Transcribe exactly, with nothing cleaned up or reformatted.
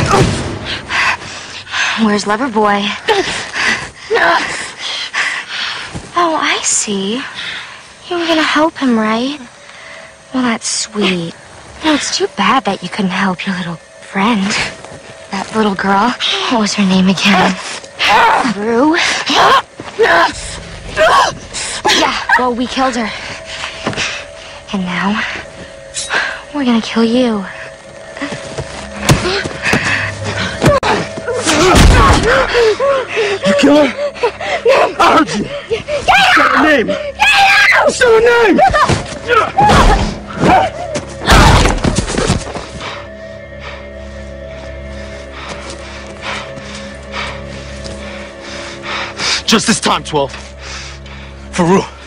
Where's Loverboy? Oh, I see. You were gonna help him, right? Well, that's sweet. No, it's too bad that you couldn't help your little friend. That little girl. What was her name again? Rue? Yeah, well, we killed her. And now, we're gonna kill you. You kill her? I heard you. Get out! Her name. Get out! What's her name? Just this time, twelve. For Rue.